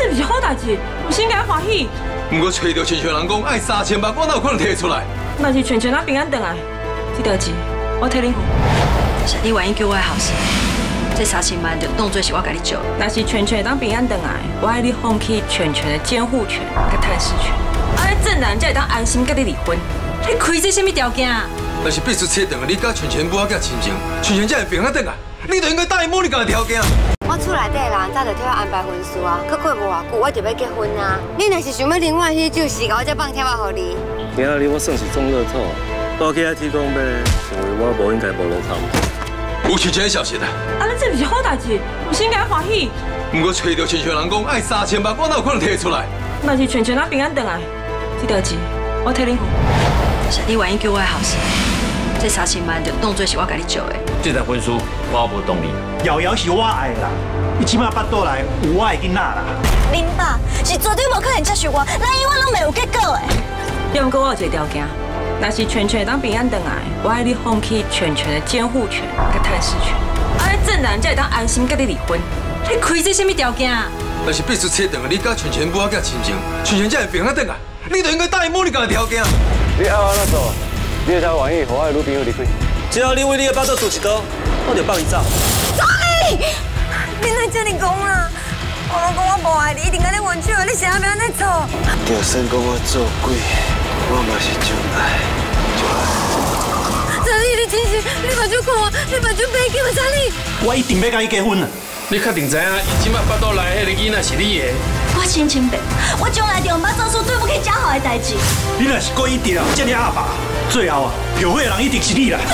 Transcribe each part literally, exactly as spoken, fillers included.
这是好代志，有心该欢喜。 不过找到全全人讲爱三千万，我哪有可能摕出来？ 若是全全咱平安回来，这条钱我替恁付。 是你愿意叫我的后生，这三千万就当作是我甲你借。 若是全全当平安回来，我爱你放弃全全的监护权甲探视权，安尼郑南才会当安心甲你离婚。 你开这什么条件啊？ 但是必须确定你甲全全母仔囝亲情，全全才会平安回来。你就应该答应某你家的条件。 我厝内底人早就替我安排婚事啊，可过无偌久我就要结婚啊。你若是想要啉我迄酒，时我才放贴我予你。 今仔日我算是中乐透，我去 I T 讲要成为我无应该无路头。 有全全的消息啦！ 安尼这是好代志，有心该欢喜。 不过找到全全人讲爱三千万，我哪有可能摕出来？ 若是全全咱平安回来，这条钱我替恁付。 是你愿意叫我的后生，这三千万就当作是我甲你借的。 这场婚事我无同意。 瑶瑶是我爱的啦，伊即马巴倒来有我的囡仔啦。 林爸是绝对无可能接受我，咱永远拢袂有结果的。 要不过我有一个条件，若是全全当平安回来，我爱你放弃全全的监护权甲探视权，安尼郑南才会当安心甲你离婚。 你开这什么条件啊？ 但是必须确定你甲全全母仔囝亲情，全全才会平安回来。你就应该答应某你家的条件。 你爱我怎做？你会才愿意和我的女朋友离开？只要你为你的巴肚做一刀，我就放伊走。 你，你来这里讲啊！我老公我无爱你，一定跟你冤屈的，你想要不要再做？ 就算讲我做鬼，我嘛是真爱，真爱。 查理，你真是，你目睭看我，你目睭白叫查理。 我一定要甲伊结婚啊！ 你确定知影伊即摆巴肚内迄个囡仔是你的？ 我清清白，我从来就唔捌做出对不起家豪的代志。 你若是故意敌人，这么阿爸，最后啊，后悔的人一定是你啦。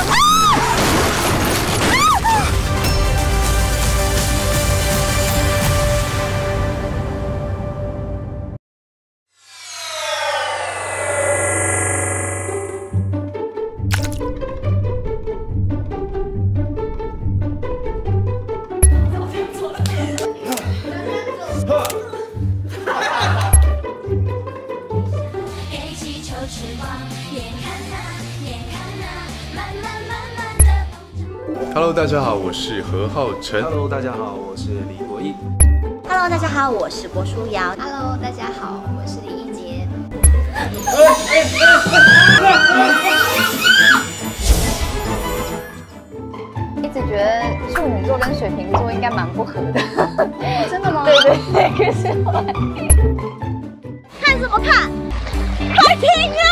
Hello， 大家好，我是何浩晨。 Hello， 大家好，我是李国毅。 Hello， 大家好，我是郭书瑶。 Hello， 大家好，我是李一杰。 一直觉得处女座跟水瓶座应该蛮不合的。 真的吗？ 对对对，可是后来看什么看？快停啊！